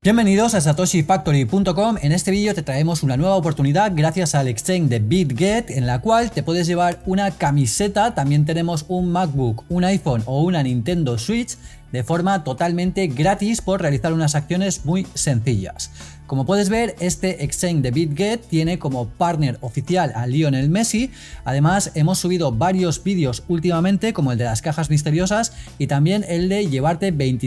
Bienvenidos a satoshifactory.com. En este vídeo te traemos una nueva oportunidad gracias al exchange de BitGet, en la cual te puedes llevar una camiseta. También tenemos un MacBook, un iPhone o una Nintendo Switch de forma totalmente gratis por realizar unas acciones muy sencillas. Como puedes ver, este exchange de BitGet tiene como partner oficial a Lionel Messi. Además, hemos subido varios vídeos últimamente, como el de las cajas misteriosas y también el de llevarte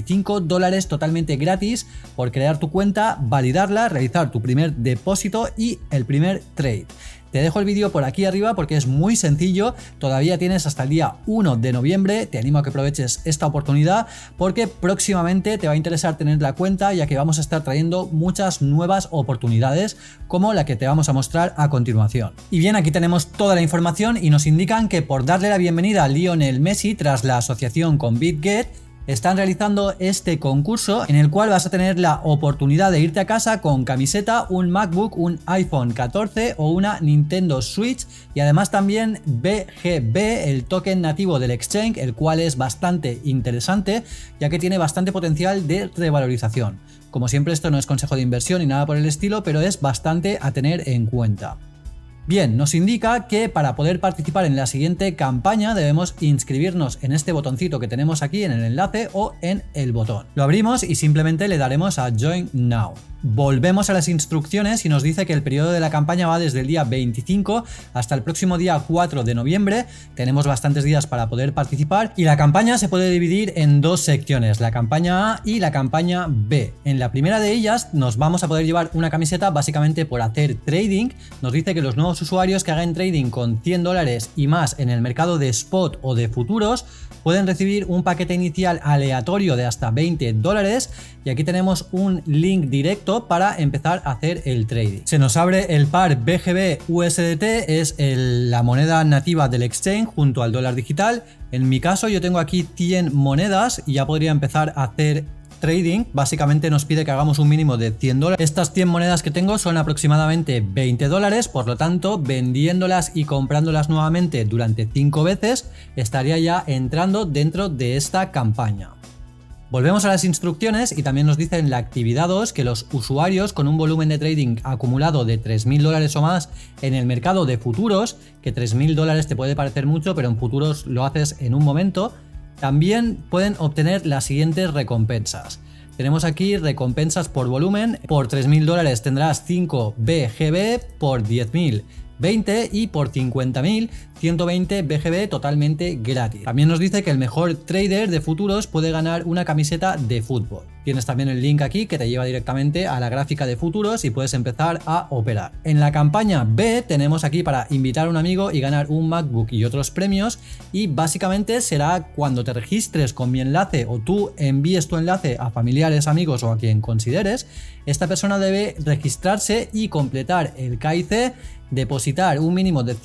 $25 totalmente gratis por crear tu cuenta, validarla, realizar tu primer depósito y el primer trade. Te dejo el vídeo por aquí arriba porque es muy sencillo, todavía tienes hasta el día 1 de noviembre, te animo a que aproveches esta oportunidad porque próximamente te va a interesar tener la cuenta, ya que vamos a estar trayendo muchas nuevas oportunidades como la que te vamos a mostrar a continuación. Y bien, aquí tenemos toda la información y nos indican que por darle la bienvenida a Lionel Messi tras la asociación con BitGet, están realizando este concurso en el cual vas a tener la oportunidad de irte a casa con camiseta, un MacBook, un iPhone 14 o una Nintendo Switch, y además también BGB, el token nativo del exchange, el cual es bastante interesante ya que tiene bastante potencial de revalorización. Como siempre, esto no es consejo de inversión ni nada por el estilo, pero es bastante a tener en cuenta. Bien, nos indica que para poder participar en la siguiente campaña debemos inscribirnos en este botoncito que tenemos aquí en el enlace o en el botón. Lo abrimos y simplemente le daremos a Join Now. Volvemos a las instrucciones y nos dice que el periodo de la campaña va desde el día 25 hasta el próximo día 4 de noviembre. Tenemos bastantes días para poder participar y la campaña se puede dividir en dos secciones, la campaña A y la campaña B. En la primera de ellas nos vamos a poder llevar una camiseta básicamente por hacer trading. Nos dice que los nuevos usuarios que hagan trading con $100 y más en el mercado de spot o de futuros pueden recibir un paquete inicial aleatorio de hasta $20, y aquí tenemos un link directo para empezar a hacer el trading. Se nos abre el par BGB USDT, es la moneda nativa del exchange junto al dólar digital. En mi caso yo tengo aquí 100 monedas y ya podría empezar a hacer trading. Básicamente nos pide que hagamos un mínimo de $100. Estas 100 monedas que tengo son aproximadamente $20, por lo tanto vendiéndolas y comprándolas nuevamente durante 5 veces estaría ya entrando dentro de esta campaña. Volvemos a las instrucciones y también nos dice en la actividad 2 que los usuarios con un volumen de trading acumulado de $3.000 o más en el mercado de futuros, que $3.000 te puede parecer mucho, pero en futuros lo haces en un momento, también pueden obtener las siguientes recompensas. Tenemos aquí recompensas por volumen. Por $3.000 tendrás 5 BGB, por 10.000 20 y por 50.000 120 BGB totalmente gratis. También nos dice que el mejor trader de futuros puede ganar una camiseta de fútbol. Tienes también el link aquí que te lleva directamente a la gráfica de futuros y puedes empezar a operar. En la campaña B tenemos aquí para invitar a un amigo y ganar un MacBook y otros premios, y básicamente será cuando te registres con mi enlace o tú envíes tu enlace a familiares, amigos o a quien consideres. Esta persona debe registrarse y completar el KIC, depositar un mínimo de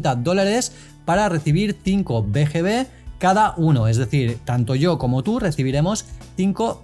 $50 para recibir 5 BGB cada uno, es decir, tanto yo como tú recibiremos 5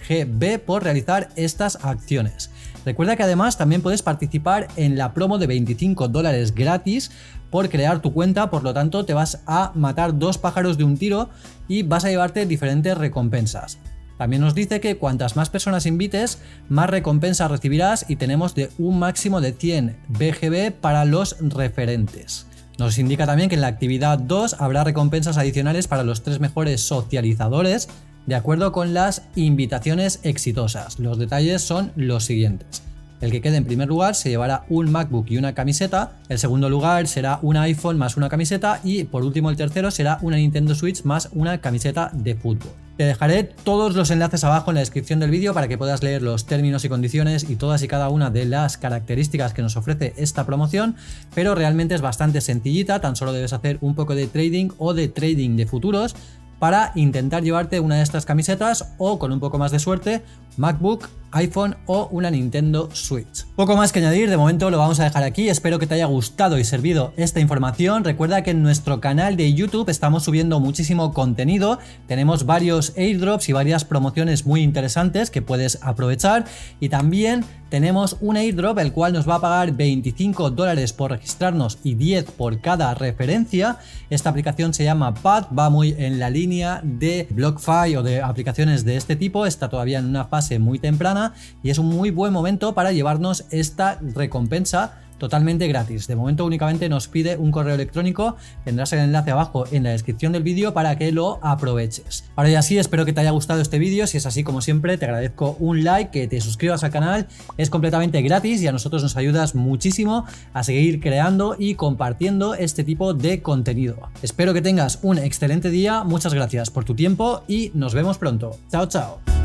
BGB por realizar estas acciones. Recuerda que además también puedes participar en la promo de $25 gratis por crear tu cuenta, por lo tanto te vas a matar dos pájaros de un tiro y vas a llevarte diferentes recompensas. También nos dice que cuantas más personas invites, más recompensas recibirás, y tenemos de un máximo de 100 BGB para los referentes. Nos indica también que en la actividad 2 habrá recompensas adicionales para los 3 mejores socializadores, de acuerdo con las invitaciones exitosas. Los detalles son los siguientes. El que quede en primer lugar se llevará un MacBook y una camiseta, el segundo lugar será un iPhone más una camiseta, y por último el tercero será una Nintendo Switch más una camiseta de fútbol. Te dejaré todos los enlaces abajo en la descripción del vídeo para que puedas leer los términos y condiciones y todas y cada una de las características que nos ofrece esta promoción, pero realmente es bastante sencillita. Tan solo debes hacer un poco de trading o de trading de futuros para intentar llevarte una de estas camisetas, o con un poco más de suerte MacBook, iPhone o una Nintendo Switch. Poco más que añadir, de momento lo vamos a dejar aquí. Espero que te haya gustado y servido esta información. Recuerda que en nuestro canal de YouTube estamos subiendo muchísimo contenido, tenemos varios airdrops y varias promociones muy interesantes que puedes aprovechar, y también tenemos un airdrop el cual nos va a pagar $25 por registrarnos y 10 por cada referencia. Esta aplicación se llama Pad, va muy en la línea de BlockFi o de aplicaciones de este tipo, está todavía en una fase muy temprana, semana y es un muy buen momento para llevarnos esta recompensa totalmente gratis. De momento únicamente nos pide un correo electrónico, tendrás el enlace abajo en la descripción del vídeo para que lo aproveches. Ahora ya sí, espero que te haya gustado este vídeo. Si es así, como siempre, te agradezco un like, que te suscribas al canal, es completamente gratis y a nosotros nos ayudas muchísimo a seguir creando y compartiendo este tipo de contenido. Espero que tengas un excelente día, muchas gracias por tu tiempo y nos vemos pronto. Chao, chao.